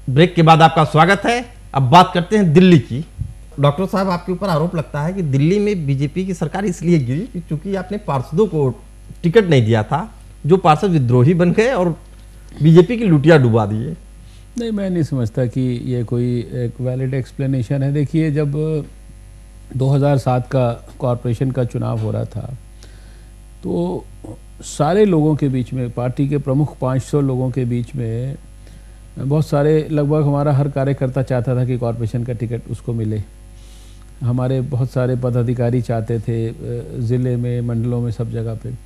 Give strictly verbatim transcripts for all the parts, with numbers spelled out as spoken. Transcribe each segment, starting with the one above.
Break के बाद आपका स्वागत है। अब बात करते हैं दिल्ली की। डॉक्टर साहब, आपके ऊपर आरोप लगता है कि दिल्ली में बीजेपी की सरकार इसलिए गिरी क्योंकि आपने पार्षदों को टिकट नहीं दिया था, जो पार्षद विद्रोही बन गए और बीजेपी की लुटिया डुबा दिए। नहीं, मैं नहीं समझता कि ये कोई एक वैलिड एक्सप्लेनेशन है। देखिए, जब दो हज़ार सात का कॉरपोरेशन का चुनाव हो रहा था तो सारे लोगों के बीच में, पार्टी के प्रमुख पाँच सौ लोगों के बीच में बहुत सारे, लगभग हमारा हर कार्यकर्ता चाहता था कि कॉरपोरेशन का टिकट उसको मिले। हमारे बहुत सारे पदाधिकारी चाहते थे, ज़िले में, मंडलों में, सब जगह पे।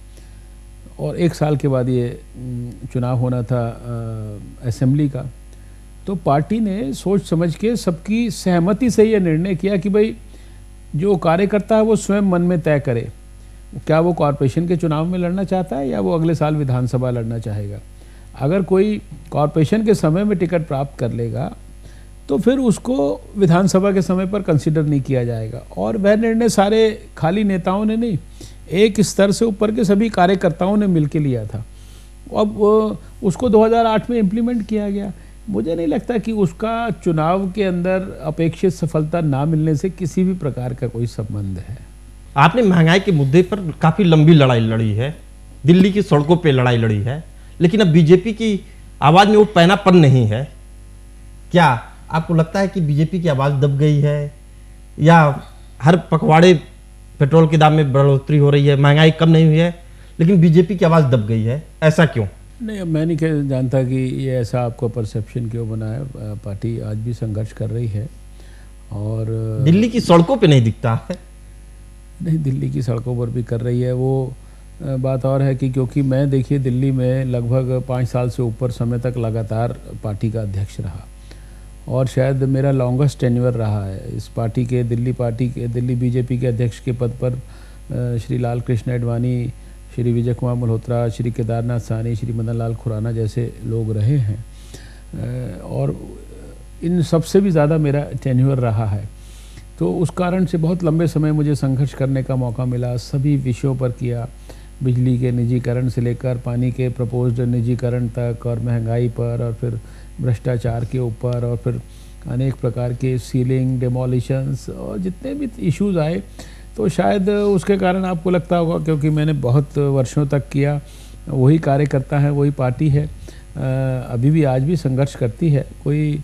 और एक साल के बाद ये चुनाव होना था असेंबली का, तो पार्टी ने सोच समझ के सबकी सहमति से ये निर्णय किया कि भाई जो कार्यकर्ता है वो स्वयं मन में तय करे, क्या वो कॉरपोरेशन के चुनाव में लड़ना चाहता है या वो अगले साल विधानसभा लड़ना चाहेगा। अगर कोई कॉरपोरेशन के समय में टिकट प्राप्त कर लेगा तो फिर उसको विधानसभा के समय पर कंसिडर नहीं किया जाएगा। और वह निर्णय सारे खाली नेताओं ने नहीं, एक स्तर से ऊपर के सभी कार्यकर्ताओं ने मिलकर लिया था। अब उसको दो हज़ार आठ में इम्प्लीमेंट किया गया। मुझे नहीं लगता कि उसका चुनाव के अंदर अपेक्षित सफलता ना मिलने से किसी भी प्रकार का कोई संबंध है। आपने महंगाई के मुद्दे पर काफी लंबी लड़ाई लड़ी है, दिल्ली की सड़कों पे लड़ाई लड़ी है, लेकिन अब बीजेपी की आवाज में वो पैनापन नहीं है। क्या आपको लगता है कि बीजेपी की आवाज दब गई है, या हर पखवाड़े पेट्रोल के दाम में बढ़ोतरी हो रही है, महंगाई कम नहीं हुई है, लेकिन बीजेपी की आवाज दब गई है, ऐसा क्यों? नहीं, मैं नहीं जानता कि ये ऐसा आपको परसेप्शन क्यों बना है। पार्टी आज भी संघर्ष कर रही है और दिल्ली की सड़कों पे नहीं दिखता है। नहीं, दिल्ली की सड़कों पर भी कर रही है। वो बात और है कि क्योंकि मैं, देखिए, दिल्ली में लगभग पाँच साल से ऊपर समय तक लगातार पार्टी का अध्यक्ष रहा और शायद मेरा लॉन्गेस्ट टेन्योर रहा है इस पार्टी के, दिल्ली पार्टी के, दिल्ली बीजेपी के अध्यक्ष के पद पर श्री लाल कृष्ण आडवाणी, श्री विजय कुमार मल्होत्रा, श्री केदारनाथ साहनी, श्री मदन लाल खुराना जैसे लोग रहे हैं और इन सबसे भी ज़्यादा मेरा टेन्योर रहा है। तो उस कारण से बहुत लंबे समय मुझे संघर्ष करने का मौका मिला, सभी विषयों पर किया, बिजली के निजीकरण से लेकर पानी के प्रपोज्ड निजीकरण तक, और महंगाई पर, और फिर भ्रष्टाचार के ऊपर, और फिर अनेक प्रकार के सीलिंग, डेमोलिशंस और जितने भी इश्यूज़ आए। तो शायद उसके कारण आपको लगता होगा, क्योंकि मैंने बहुत वर्षों तक किया, वही कार्यकर्ता है, वही पार्टी है, अभी भी आज भी संघर्ष करती है। कोई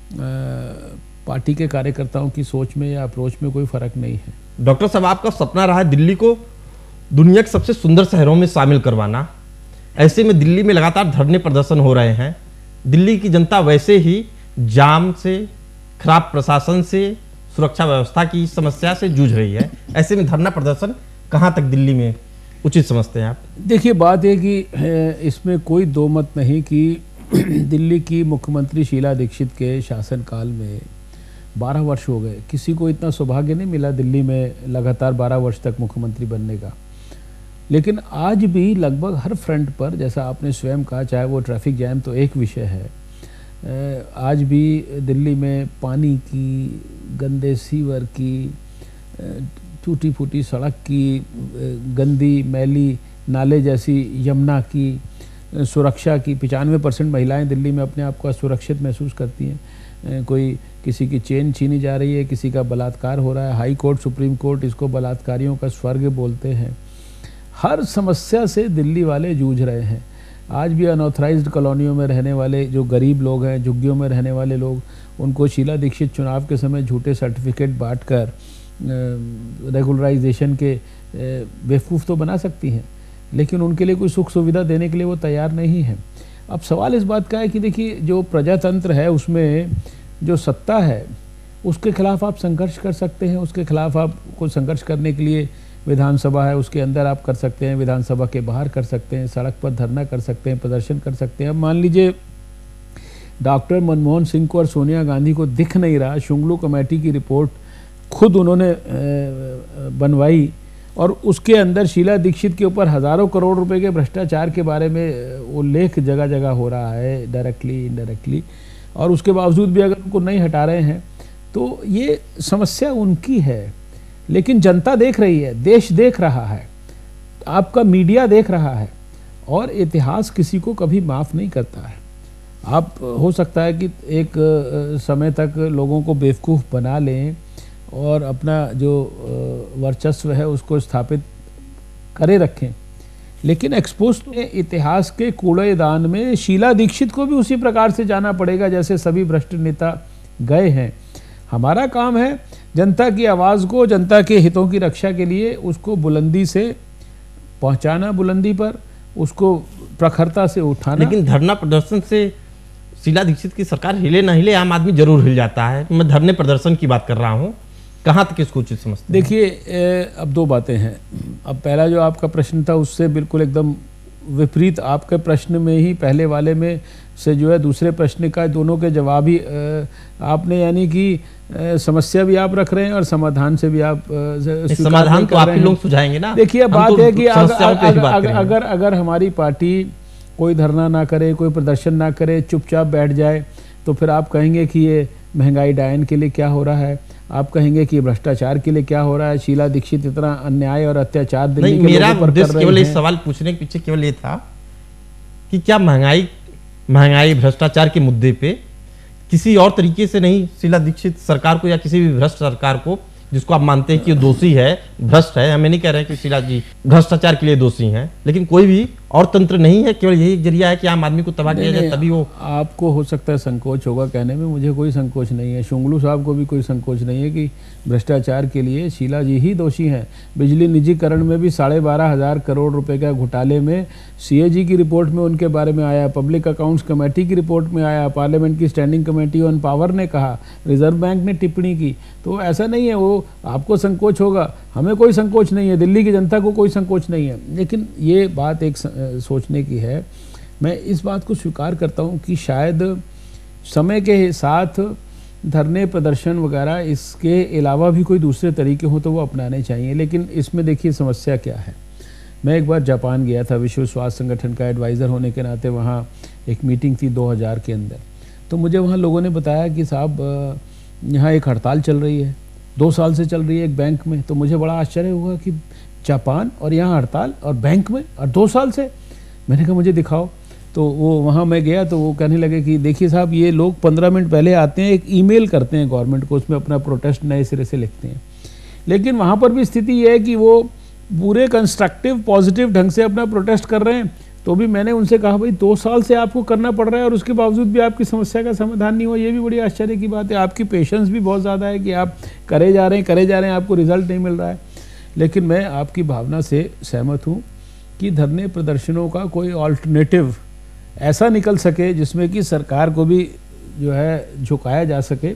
पार्टी के कार्यकर्ताओं की सोच में या अप्रोच में कोई फ़र्क नहीं है। डॉक्टर साहब, आपका सपना रहा है दिल्ली को दुनिया के सबसे सुंदर शहरों में शामिल करवाना। ऐसे में दिल्ली में लगातार धरने प्रदर्शन हो रहे हैं। दिल्ली की जनता वैसे ही जाम से, खराब प्रशासन से, सुरक्षा व्यवस्था की समस्या से जूझ रही है। ऐसे में धरना प्रदर्शन कहां तक दिल्ली में उचित समझते हैं आप? देखिए, बात है कि इसमें कोई दो मत नहीं कि दिल्ली की मुख्यमंत्री शीला दीक्षित के शासनकाल में बारह वर्ष हो गए, किसी को इतना सौभाग्य नहीं मिला दिल्ली में लगातार बारह वर्ष तक मुख्यमंत्री बनने का। लेकिन आज भी लगभग हर फ्रंट पर, जैसा आपने स्वयं कहा, चाहे वो ट्रैफिक जैम तो एक विषय है, आज भी दिल्ली में पानी की, गंदे सीवर की, टूटी फूटी सड़क की, गंदी मैली नाले जैसी यमुना की, सुरक्षा की, पचानवे परसेंट महिलाएं दिल्ली में अपने आप को असुरक्षित महसूस करती हैं। कोई किसी की चेन छीनी जा रही है, किसी का बलात्कार हो रहा है, हाई कोर्ट, सुप्रीम कोर्ट इसको बलात्कारियों का स्वर्ग बोलते हैं। हर समस्या से दिल्ली वाले जूझ रहे हैं। आज भी अनऑथराइज्ड कॉलोनियों में रहने वाले जो गरीब लोग हैं, झुग्गियों में रहने वाले लोग, उनको शीला दीक्षित चुनाव के समय झूठे सर्टिफिकेट बांटकर रेगुलराइजेशन के बेवकूफ़ तो बना सकती हैं, लेकिन उनके लिए कोई सुख सुविधा देने के लिए वो तैयार नहीं है। अब सवाल इस बात का है कि देखिए, जो प्रजातंत्र है उसमें जो सत्ता है उसके खिलाफ आप संघर्ष कर सकते हैं, उसके खिलाफ आपको संघर्ष करने के लिए विधानसभा है, उसके अंदर आप कर सकते हैं, विधानसभा के बाहर कर सकते हैं, सड़क पर धरना कर सकते हैं, प्रदर्शन कर सकते हैं। अब मान लीजिए डॉक्टर मनमोहन सिंह को और सोनिया गांधी को दिख नहीं रहा, शुंगलू कमेटी की रिपोर्ट खुद उन्होंने बनवाई और उसके अंदर शीला दीक्षित के ऊपर हज़ारों करोड़ रुपए के भ्रष्टाचार के बारे में उल्लेख जगह जगह हो रहा है, डायरेक्टली इनडायरेक्टली, और उसके बावजूद भी अगर उनको नहीं हटा रहे हैं तो ये समस्या उनकी है। लेकिन जनता देख रही है, देश देख रहा है, आपका मीडिया देख रहा है, और इतिहास किसी को कभी माफ़ नहीं करता है। आप हो सकता है कि एक समय तक लोगों को बेवकूफ़ बना लें और अपना जो वर्चस्व है उसको स्थापित करे रखें, लेकिन एक्सपोज इतिहास के कूड़ेदान में शीला दीक्षित को भी उसी प्रकार से जाना पड़ेगा जैसे सभी भ्रष्ट नेता गए हैं। हमारा काम है जनता की आवाज़ को, जनता के हितों की रक्षा के लिए उसको बुलंदी से पहुंचाना, बुलंदी पर उसको प्रखरता से उठाना। लेकिन धरना प्रदर्शन से शीला दीक्षित की सरकार हिले ना हिले, आम आदमी जरूर हिल जाता है। मैं धरने प्रदर्शन की बात कर रहा हूँ, कहाँ तक इसको उचित समझते हैं? देखिए, अब दो बातें हैं। अब पहला जो आपका प्रश्न था उससे बिल्कुल एकदम विपरीत आपके प्रश्न में ही, पहले वाले में से जो है दूसरे प्रश्न का दोनों के जवाब ही आपने, यानी कि समस्या भी आप रख रहे हैं और समाधान से भी आप समाधान तो आप ही लोग सुझाएंगे ना। देखिए, बात है कि अगर अगर अगर हमारी पार्टी कोई धरना ना करे, कोई प्रदर्शन ना करे, चुपचाप बैठ जाए, तो फिर आप कहेंगे कि ये महंगाई डायन के लिए क्या हो रहा है, आप कहेंगे कि भ्रष्टाचार के लिए क्या हो रहा है, शीला दीक्षित इतना अन्याय और अत्याचार दिल्ली के मेरा उद्देश्य केवल इस सवाल पूछने के पीछे केवल ये था कि क्या महंगाई महंगाई भ्रष्टाचार के मुद्दे पे किसी और तरीके से नहीं शीला दीक्षित सरकार को या किसी भी भ्रष्ट सरकार को, जिसको आप मानते हैं कि दोषी है, भ्रष्ट है, हमें नहीं कह रहे हैं कि शीला जी भ्रष्टाचार के लिए दोषी हैं, लेकिन कोई भी और तंत्र नहीं है, केवल यही जरिया है कि आम आदमी को तबाह किया जाए, तभी वो। आपको हो सकता है संकोच होगा कहने में, मुझे कोई संकोच नहीं है, शुंगलू साहब को भी कोई संकोच नहीं है कि भ्रष्टाचार के लिए शीला जी ही दोषी हैं। बिजली निजीकरण में भी साढ़े बारह हजार करोड़ रुपए का घोटाले में सीएजी की रिपोर्ट में उनके बारे में आया, पब्लिक अकाउंट्स कमेटी की रिपोर्ट में आया, पार्लियामेंट की स्टैंडिंग कमेटी ऑन पावर ने कहा, रिजर्व बैंक ने टिप्पणी की। तो ऐसा नहीं है वो आपको संकोच होगा, हमें कोई संकोच नहीं है, दिल्ली की जनता को कोई संकोच नहीं है। लेकिन ये बात एक सोचने की है। मैं इस बात को स्वीकार करता हूँ कि शायद समय के साथ धरने प्रदर्शन वगैरह इसके अलावा भी कोई दूसरे तरीके हो तो वो अपनाने चाहिए। लेकिन इसमें देखिए समस्या क्या है। मैं एक बार जापान गया था, विश्व स्वास्थ्य संगठन का एडवाइज़र होने के नाते वहाँ एक मीटिंग थी दो हज़ार के अंदर। तो मुझे वहाँ लोगों ने बताया कि साहब यहाँ एक हड़ताल चल रही है, दो साल से चल रही है एक बैंक में। तो मुझे बड़ा आश्चर्य हुआ कि जापान और यहाँ हड़ताल और बैंक में और दो साल से। मैंने कहा मुझे दिखाओ। तो वो वहाँ मैं गया तो वो कहने लगे कि देखिए साहब, ये लोग पंद्रह मिनट पहले आते हैं, एक ईमेल करते हैं गवर्नमेंट को, उसमें अपना प्रोटेस्ट नए सिरे से लिखते हैं। लेकिन वहाँ पर भी स्थिति ये है कि वो पूरे कंस्ट्रक्टिव पॉजिटिव ढंग से अपना प्रोटेस्ट कर रहे हैं। तो भी मैंने उनसे कहा भाई दो साल से आपको करना पड़ रहा है और उसके बावजूद भी आपकी समस्या का समाधान नहीं हुआ, ये भी बड़ी आश्चर्य की बात है। आपकी पेशेंस भी बहुत ज़्यादा है कि आप करे जा रहे हैं करे जा रहे हैं आपको रिजल्ट नहीं मिल रहा है। लेकिन मैं आपकी भावना से सहमत हूँ कि धरने प्रदर्शनों का कोई ऑल्टरनेटिव ऐसा निकल सके जिसमें कि सरकार को भी जो है झुकाया जा सके,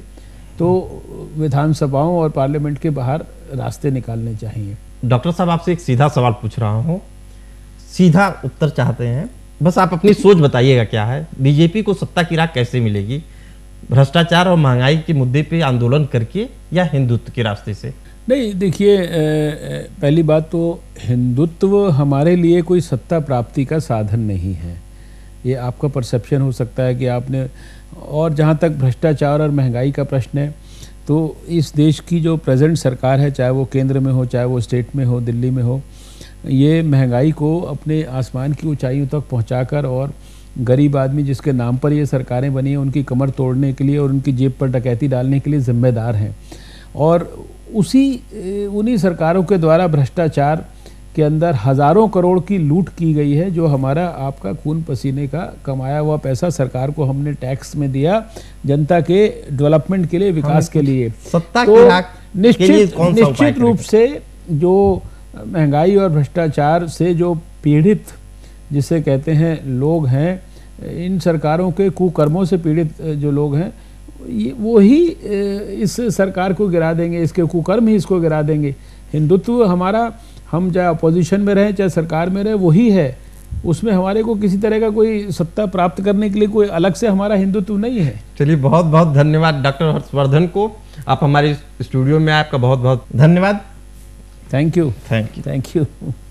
तो विधानसभाओं और पार्लियामेंट के बाहर रास्ते निकालने चाहिए। डॉक्टर साहब, आपसे एक सीधा सवाल पूछ रहा हूँ, सीधा उत्तर चाहते हैं, बस आप अपनी सोच बताइएगा क्या है। बीजेपी को सत्ता की राह कैसे मिलेगी, भ्रष्टाचार और महंगाई के मुद्दे पे आंदोलन करके या हिंदुत्व के रास्ते से? नहीं, देखिए, पहली बात तो हिंदुत्व हमारे लिए कोई सत्ता प्राप्ति का साधन नहीं है। ये आपका परसेप्शन हो सकता है कि आपने, और जहाँ तक भ्रष्टाचार और महंगाई का प्रश्न है, तो इस देश की जो प्रेजेंट सरकार है, चाहे वो केंद्र में हो, चाहे वो स्टेट में हो, दिल्ली में हो, ये महंगाई को अपने आसमान की ऊंचाइयों तक पहुंचाकर और गरीब आदमी जिसके नाम पर ये सरकारें बनी हैं उनकी कमर तोड़ने के लिए और उनकी जेब पर डकैती डालने के लिए जिम्मेदार हैं। और उसी उन्हीं सरकारों के द्वारा भ्रष्टाचार के अंदर हज़ारों करोड़ की लूट की गई है, जो हमारा आपका खून पसीने का कमाया हुआ पैसा सरकार को हमने टैक्स में दिया जनता के डेवलपमेंट के लिए, विकास के लिए। सत्ता तो की निश्चित निश्चित रूप से जो महंगाई और भ्रष्टाचार से जो पीड़ित जिसे कहते हैं लोग हैं, इन सरकारों के कुकर्मों से पीड़ित जो लोग हैं, ये वो ही इस सरकार को गिरा देंगे, इसके कुकर्म ही इसको गिरा देंगे। हिंदुत्व हमारा, हम चाहे अपोजिशन में रहें चाहे सरकार में रहें, वही है। उसमें हमारे को किसी तरह का कोई सत्ता प्राप्त करने के लिए कोई अलग से हमारा हिंदुत्व नहीं है। चलिए, बहुत बहुत धन्यवाद डॉक्टर हर्षवर्धन को, आप हमारे स्टूडियो में आए, आपका बहुत बहुत धन्यवाद। Thank you thank you thank you